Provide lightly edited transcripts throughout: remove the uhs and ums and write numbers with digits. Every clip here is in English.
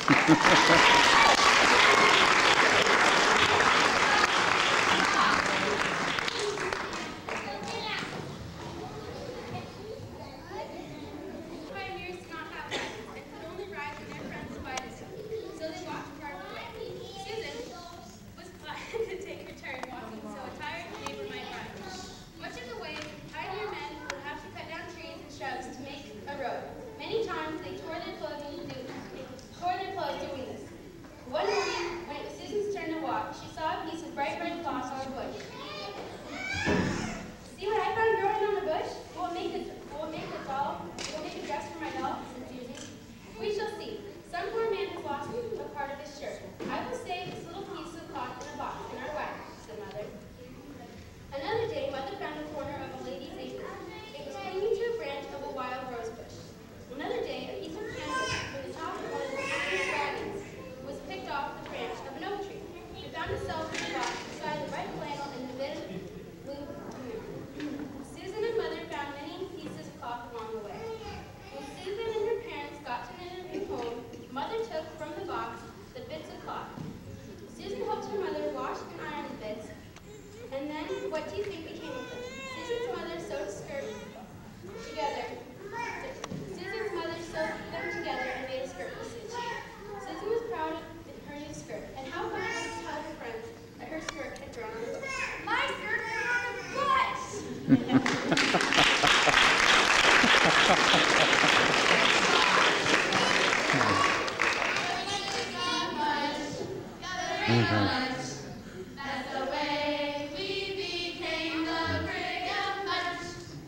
That's the way we became the Brigham Bunch.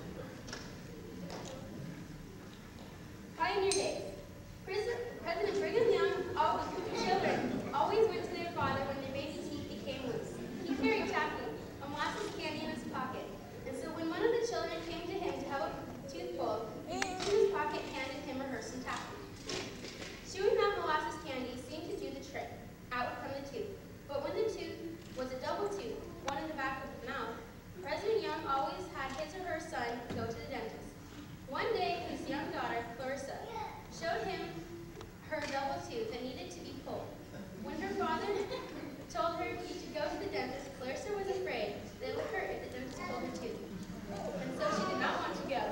Pioneer days. President Brigham Young children always went to their father when their baby teeth became loose. He carried taffy, a molasses candy in his pocket, and so when one of the children came to him to have a tooth pulled, he reached in his pocket and handed him or her some taffy. Chewing that molasses candy seemed to do the trick. Out would come the tooth. But when the tooth was a double tooth, one in the back of the mouth, President Young always had his or her son go to the dentist. One day, his young daughter, Clarissa, showed him her double tooth that needed to be pulled. When her father told her to go to the dentist, Clarissa was afraid that it would hurt if the dentist pulled her tooth. And so she did not want to go.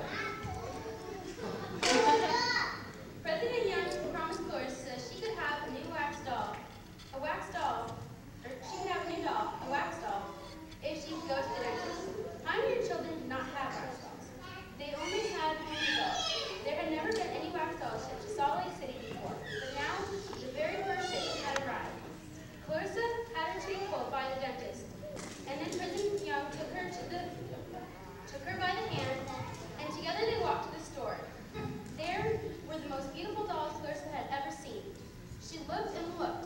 President Young promised Clarissa she could have a new wax doll, if she could go to the dentist. Pioneer children did not have wax dolls. They only had pony dolls. There had never been any wax dolls shipped to Salt Lake City before, but now the very first shipment had arrived. Clarissa had her tooth pulled by the dentist, and then President Young took her by the hand, and together they walked to the store. There were the most beautiful dolls Clarissa had ever seen. She looked and looked,